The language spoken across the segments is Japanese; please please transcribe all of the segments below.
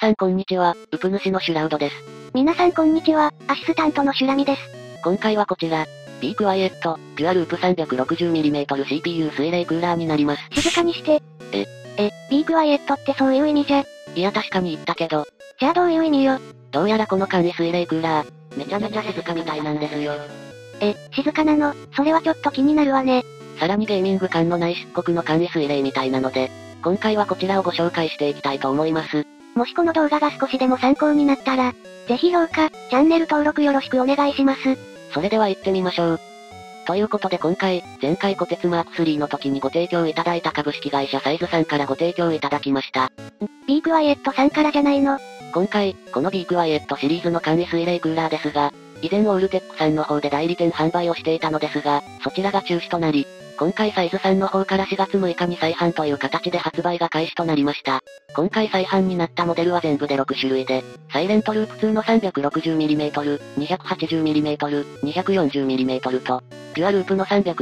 さんこんにちは、ウプ主のシュラウドです。 皆さんこんにちは、アシスタントのシュラミです。 今回はこちら、Be Quiet、ピュアループ 360mm CPU 水冷クーラーになります。 静かにして。Be Quiet ってそういう意味じゃ。 いや確かに言ったけど。 じゃあどういう意味よ。 どうやらこの簡易水冷クーラー、めちゃめちゃ静かみたいなんですよ。 静かなの、それはちょっと気になるわね。 さらにゲーミング感のない漆黒の簡易水冷みたいなので、今回はこちらをご紹介していきたいと思います。 もしこの動画が少しでも参考になったら、ぜひ評価、チャンネル登録よろしくお願いします。 それでは行ってみましょう。ということで今回、前回虎鉄マーク3の時にご提供いただいた株式会社サイズさんからご提供いただきました。 Be Quietさんからじゃないの。 今回、この Be Quietシリーズの簡易水冷クーラーですが、以前オールテックさんの方で代理店販売をしていたのですが、そちらが中止となり、今回サイズさんの方から4月6日に再販という形で発売が開始となりました。今回再販になったモデルは全部で6種類で、サイレントループ2の 360mm、280mm、240mm と、ピュアループの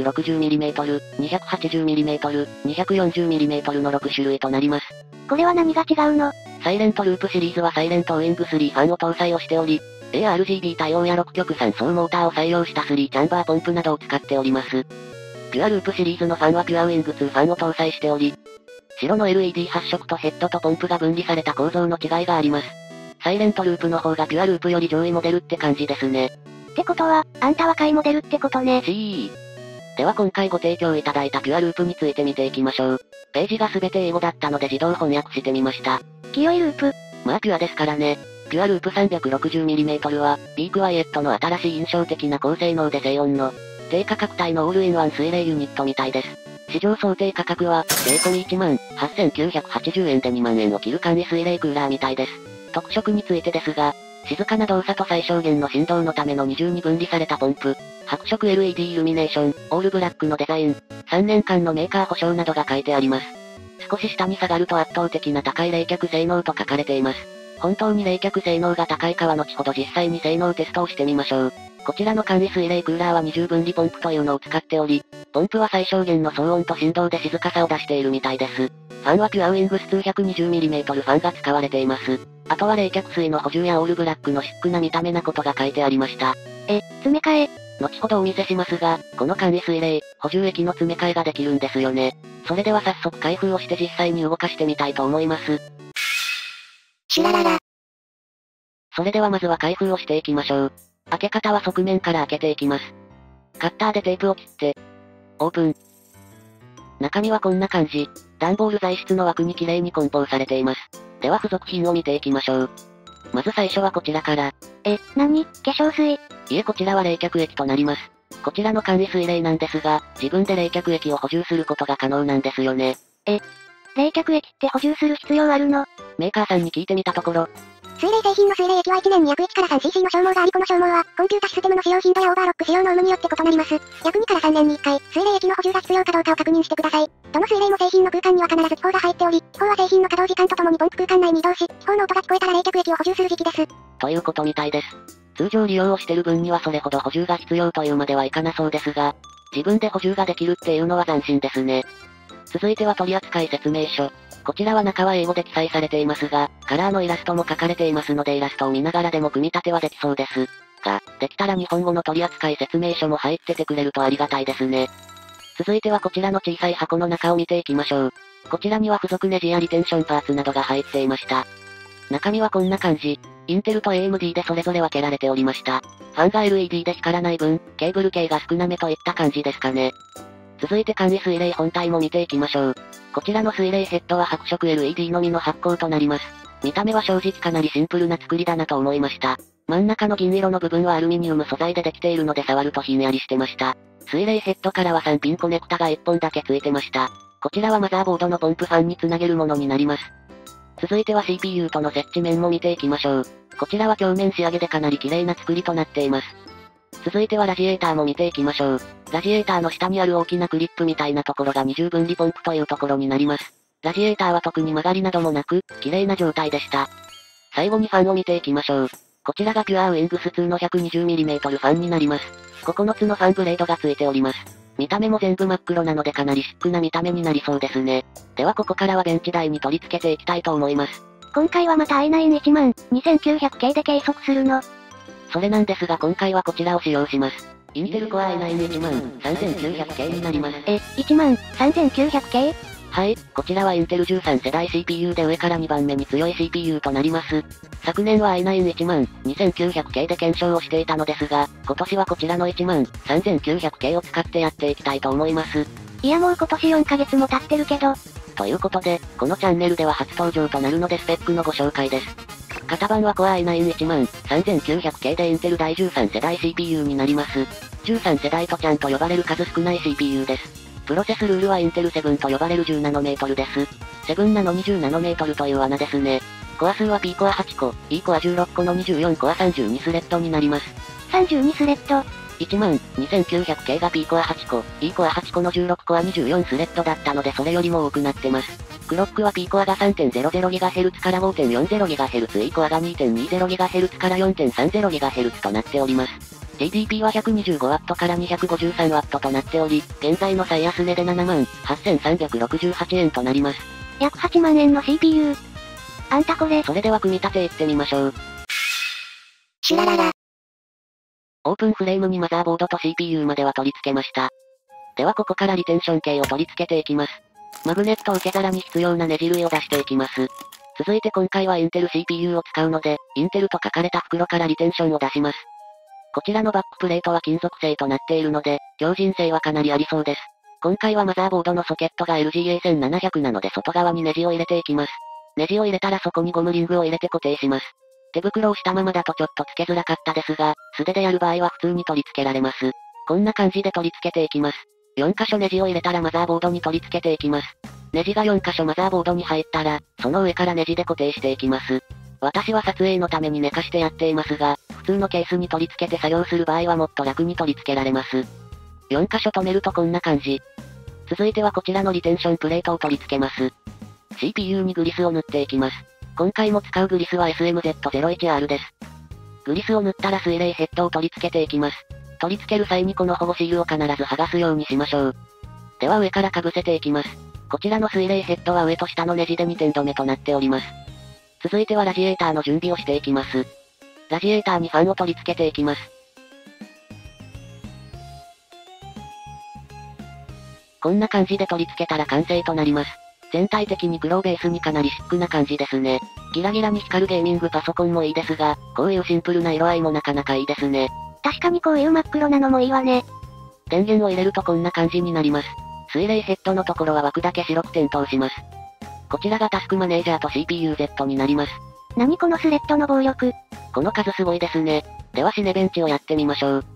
360mm、280mm、240mm の6種類となります。 これは何が違うの？ サイレントループシリーズはサイレントウィング3ファンを搭載をしており、ARGB 対応や6極3層モーターを採用した3チャンバーポンプなどを使っております。ピュアループシリーズのファンはピュアウィング2ファンを搭載しており、白の LED 発色とヘッドとポンプが分離された構造の違いがあります。サイレントループの方がピュアループより上位モデルって感じですね。 ってことは、あんたは買いモデルってことね。 では今回ご提供いただいたピュアループについて見ていきましょう。ページが全て英語だったので自動翻訳してみました。 清いループ。 まあピュアですからね。ピュアループ 360mm は、Be Quietの新しい印象的な高性能で静音の、低価格帯のオールインワン水冷ユニットみたいです。市場想定価格は、税込み18,980円で2万円を切る簡易水冷クーラーみたいです。特色についてですが、静かな動作と最小限の振動のための二重に分離されたポンプ、白色 LED イルミネーション、オールブラックのデザイン、3年間のメーカー保証などが書いてあります。少し下に下がると圧倒的な高い冷却性能と書かれています。本当に冷却性能が高いかは後ほど実際に性能テストをしてみましょう。こちらの簡易水冷クーラーは二重分離ポンプというのを使っており、ポンプは最小限の騒音と振動で静かさを出しているみたいです。ファンはピュアウィングス 220mm ファンが使われています。あとは冷却水の補充やオールブラックのシックな見た目なことが書いてありました。 詰め替え。 後ほどお見せしますが、この簡易水冷、補充液の詰め替えができるんですよね。それでは早速開封をして実際に動かしてみたいと思います。 シュラララ。 それではまずは開封をしていきましょう。開け方は側面から開けていきます。カッターでテープを切って、オープン。中身はこんな感じ。段ボール材質の枠に綺麗に梱包されています。では付属品を見ていきましょう。まず最初はこちらから。 何？化粧水？ いえこちらは冷却液となります。こちらの簡易水冷なんですが、自分で冷却液を補充することが可能なんですよね。 冷却液って補充する必要あるの？ メーカーさんに聞いてみたところ、 水冷製品の水冷液は1年に約1から 3cc の消耗がありこの消耗は、コンピュータシステムの使用頻度やオーバーロック使用の有無によって異なります。約2から3年に1回、水冷液の補充が必要かどうかを確認してください。どの水冷も製品の空間には必ず気泡が入っており、気泡は製品の稼働時間とともにポンプ空間内に移動し、気泡の音が聞こえたら冷却液を補充する時期です。 ということみたいです。通常利用をしてる分にはそれほど補充が必要というまではいかなそうですが、自分で補充ができるっていうのは斬新ですね。続いては取扱説明書。こちらは中は英語で記載されていますが、カラーのイラストも描かれていますのでイラストを見ながらでも組み立てはできそうです。が、できたら日本語の取扱説明書も入っててくれるとありがたいですね。続いてはこちらの小さい箱の中を見ていきましょう。こちらには付属ネジやリテンションパーツなどが入っていました。中身はこんな感じ。インテルと AMD でそれぞれ分けられておりました。ファンが LED で光らない分、ケーブル系が少なめといった感じですかね。続いて簡易水冷本体も見ていきましょう。こちらの水冷ヘッドは白色 LED のみの発光となります。見た目は正直かなりシンプルな作りだなと思いました。真ん中の銀色の部分はアルミニウム素材でできているので触るとひんやりしてました。水冷ヘッドからは3ピンコネクタが1本だけついてました。こちらはマザーボードのポンプファンにつなげるものになります。続いては CPU との接地面も見ていきましょう。こちらは鏡面仕上げでかなり綺麗な作りとなっています。続いてはラジエーターも見ていきましょう。ラジエーターの下にある大きなクリップみたいなところが二重分離ポンプというところになります。ラジエーターは特に曲がりなどもなく、綺麗な状態でした。最後にファンを見ていきましょう。こちらがピュアウィングス2の 120mm ファンになります。9つのファンブレードがついております。見た目も全部真っ黒なのでかなりシックな見た目になりそうですね。ではここからはベンチ台に取り付けていきたいと思います。 今回はまた i9-12900K で計測するの。 それなんですが今回はこちらを使用します。インテル Core i9-13900K になります。 13900K？ はい、こちらはインテル13世代 CPU で上から2番目に強い CPU となります。昨年は i9-12900K で検証をしていたのですが、今年はこちらの 13900K を使ってやっていきたいと思います。 いやもう今年4ヶ月も経ってるけど。 ということで、このチャンネルでは初登場となるのでスペックのご紹介です。型番は Core i9-13900K でインテル第13世代 CPU になります。13世代とちゃんと呼ばれる数少ない CPU です。プロセスルールはインテル7と呼ばれる10ナノメートルです。7ナノ20ナノメートルという穴ですね。コア数は P コア8個、E コア16個の24コア32スレッドになります。 32スレッド。 12900K が P コア8個、E コア8個の16コア24スレッドだったのでそれよりも多くなってます。クロックは P コアが 3.00GHz から 5.40GHz、E コアが 2.20GHz から 4.30GHz となっております。TDP は 125W から 253W となっており、現在の最安値で78,368円となります。 約8万円の CPU。あんたこれ。 それでは組み立ていってみましょう。 シュラララ。 オープンフレームにマザーボードと CPU までは取り付けました。ではここからリテンション系を取り付けていきます。マグネット受け皿に必要なネジ類を出していきます。続いて今回はインテル CPU を使うので、インテルと書かれた袋からリテンションを出します。こちらのバックプレートは金属製となっているので、強靭性はかなりありそうです。今回はマザーボードのソケットが LGA1700 なので外側にネジを入れていきます。ネジを入れたらそこにゴムリングを入れて固定します。手袋をしたままだとちょっと付けづらかったですが、素手でやる場合は普通に取り付けられます。こんな感じで取り付けていきます。4箇所ネジを入れたらマザーボードに取り付けていきます。ネジが4箇所マザーボードに入ったら、その上からネジで固定していきます。私は撮影のために寝かしてやっていますが、普通のケースに取り付けて作業する場合はもっと楽に取り付けられます。4箇所止めるとこんな感じ。続いてはこちらのリテンションプレートを取り付けます。CPU にグリスを塗っていきます。今回も使うグリスは SMZ01R です。グリスを塗ったら水冷ヘッドを取り付けていきます。取り付ける際にこの保護シールを必ず剥がすようにしましょう。では上から被せていきます。こちらの水冷ヘッドは上と下のネジで2点止めとなっております。続いてはラジエーターの準備をしていきます。ラジエーターにファンを取り付けていきます。こんな感じで取り付けたら完成となります。全体的に黒ベースにかなりシックな感じですね。ギラギラに光るゲーミングパソコンもいいですが、こういうシンプルな色合いもなかなかいいですね。 確かにこういう真っ黒なのもいいわね。 電源を入れるとこんな感じになります。水冷ヘッドのところは枠だけ白く点灯します。こちらがタスクマネージャーと CPU-Z になります。 何このスレッドの暴力。 この数すごいですね。ではシネベンチをやってみましょう。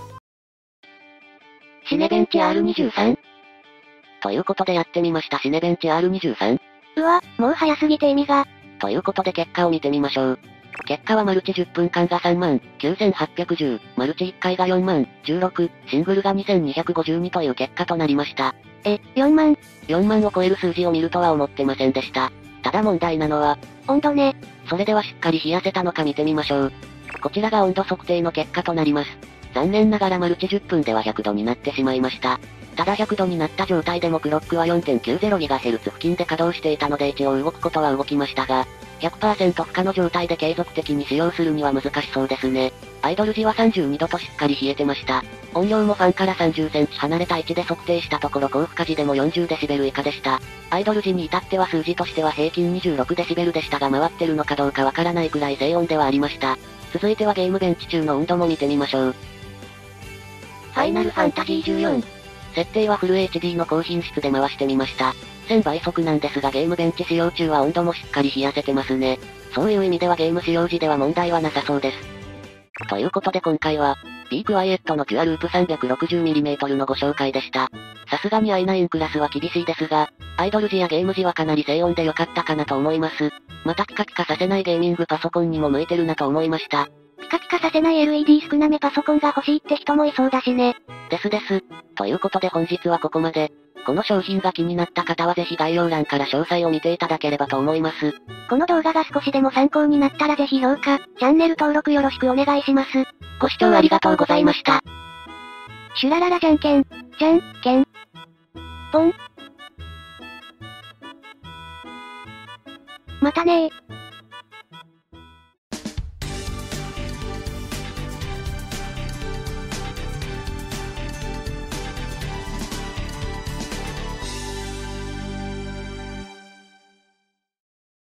シネベンチ R23。ということでやってみましたシネベンチ R23。 うわ、もう早すぎて意味が。 ということで結果を見てみましょう。結果はマルチ10分間が39,810、マルチ1回が40,016、シングルが2252という結果となりました。 4万。 4万を超える数字を見るとは思ってませんでした。ただ問題なのは、 温度ね。 それではしっかり冷やせたのか見てみましょう。こちらが温度測定の結果となります。残念ながらマルチ10分では100度になってしまいました。ただ100度になった状態でもクロックは 4.90GHz 付近で稼働していたので一応動くことは動きましたが、100% 負荷の状態で継続的に使用するには難しそうですね。アイドル時は32度としっかり冷えてました。音量もファンから30センチ離れた位置で測定したところ高負荷時でも 40dB 以下でした。アイドル時に至っては数字としては平均 26dB でしたが回ってるのかどうかわからないくらい静音ではありました。続いてはゲームベンチ中の温度も見てみましょう。ファイナルファンタジー14。設定はフル HD の高品質で回してみました。1000倍速なんですがゲームベンチ使用中は温度もしっかり冷やせてますね。そういう意味ではゲーム使用時では問題はなさそうです。ということで今回は、Be Quiet のキュアループ 360mm のご紹介でした。さすがに i9 クラスは厳しいですが、アイドル時やゲーム時はかなり静音で良かったかなと思います。またピカピカさせないゲーミングパソコンにも向いてるなと思いました。 ピカピカさせない LED 少なめパソコンが欲しいって人もいそうだしね。 です。ということで本日はここまで。この商品が気になった方はぜひ概要欄から詳細を見ていただければと思います。 この動画が少しでも参考になったらぜひ評価、チャンネル登録よろしくお願いします。 ご視聴ありがとうございました。 シュラララじゃんけん、じゃんけん、ポン。またねー。